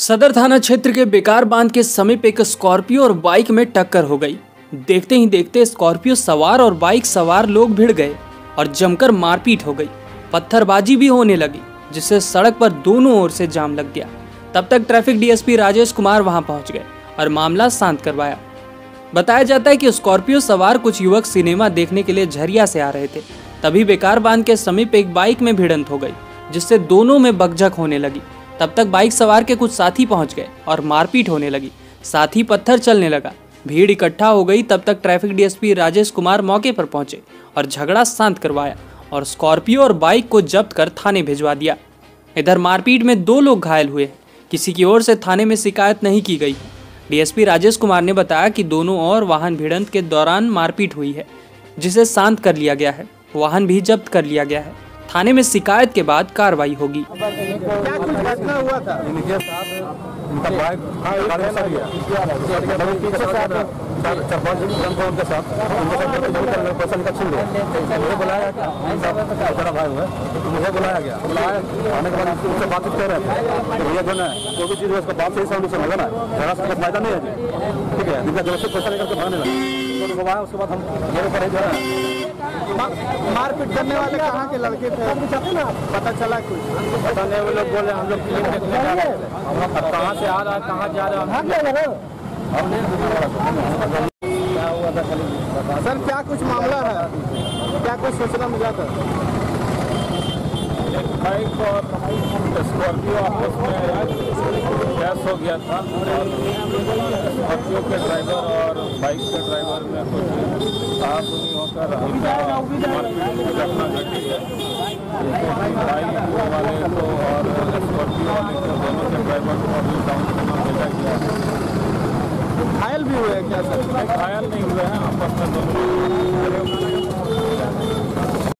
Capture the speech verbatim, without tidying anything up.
सदर थाना क्षेत्र के बेकार बांध के समीप एक स्कॉर्पियो और बाइक में टक्कर हो गई। देखते ही देखते स्कॉर्पियो सवार और बाइक सवार लोग भिड़ गए और जमकर मारपीट हो गई। पत्थरबाजी भी होने लगी, जिससे सड़क पर दोनों ओर से जाम लग गया। तब तक ट्रैफिक डीएसपी राजेश कुमार वहां पहुंच गए और मामला शांत करवाया। बताया जाता है कि स्कॉर्पियो सवार कुछ युवक सिनेमा देखने के लिए झरिया से आ रहे थे। तभी बेकार बांध के समीप एक बाइक में भिड़ंत हो गई, जिससे दोनों में बकझक होने लगी। तब तक बाइक सवार के कुछ साथी पहुंच गए और मारपीट होने लगी, साथ ही पत्थर चलने लगा। भीड़ इकट्ठा हो गई। तब तक ट्रैफिक डीएसपी राजेश कुमार मौके पर पहुंचे और झगड़ा शांत करवाया और स्कॉर्पियो और बाइक को जब्त कर थाने भिजवा दिया। इधर मारपीट में दो लोग घायल हुए। किसी की ओर से थाने में शिकायत नहीं की गई। डीएसपी राजेश कुमार ने बताया कि दोनों और वाहन भिड़ंत के दौरान मारपीट हुई है, जिसे शांत कर लिया गया है। वाहन भी जब्त कर लिया गया है। थाने में शिकायत के बाद कार्रवाई होगी। क्या कुछ घटना हुआ था? इनके साथ इनका बाइक गाड़ी में गया, पीछे से आके चार पांच जन थे उनके साथ, उनके साथ पैसा निकाल छीन लिया। मुझे बुलाया, बड़ा भाई हुआ, मुझे बुलाया गया। बुलाया आने के बाद उनसे बातचीत कर रहे थे तो भैया जो है जो भी चीज़ है उसका बात से ही सॉल्यूशन होगा ना, झगड़ा से फायदा नहीं है। ठीक है, जिनका जब से पैसा निकल के भागने लगा तो घुमाया। उसके बाद हम मेरे पर जो है मारपीट करने वाले कहाँ के लड़के थे पता चला? कुछ पता नहीं। वो लोग बोले हम लोग फिल्म देखने जा रहे थे, कहाँ से आ रहा है कहाँ जा रहा है क्या हुआ था सर? क्या कुछ मामला है? क्या कुछ सूचना मिला था? बाइक और स्कॉर्पियो आपस में क्रैश हो गया था और स्कॉर्पियो के ड्राइवर और बाइक के ड्राइवर में कुछ साहसुनी होकर घटना घटी है। बाइक वाले को और स्कॉर्पियो वाले को दोनों के ड्राइवर को अभी टाउन भेजा गया है। घायल भी हुए क्या सर? घायल नहीं